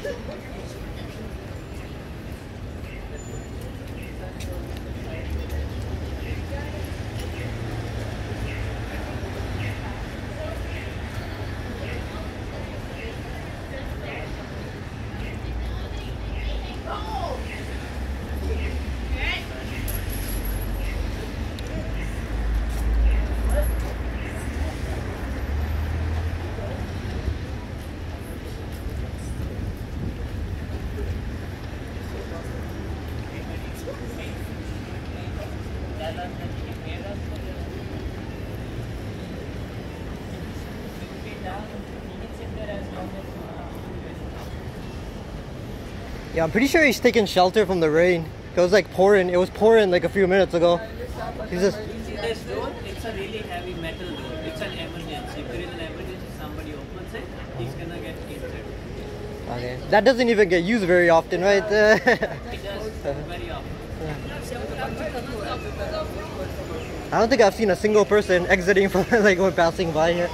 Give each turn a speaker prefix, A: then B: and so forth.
A: Yeah, I'm pretty sure he's taking shelter from the rain. It was like pouring. It was pouring like a few minutes ago. He's just.
B: See this door? It's a really heavy metal door. It's an emergency. If there is an emergency, somebody opens it, he's gonna get injured.
A: Okay. That doesn't even get used very often, right?
B: It does very often.
A: I don't think I've seen a single person exiting from like when passing by here.